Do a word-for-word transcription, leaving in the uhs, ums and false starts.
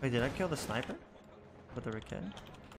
Wait, did I kill the sniper? With the Riken?